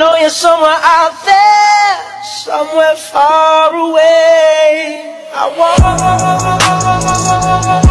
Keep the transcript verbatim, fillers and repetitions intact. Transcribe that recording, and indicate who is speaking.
Speaker 1: know you're somewhere out there, somewhere far away. I want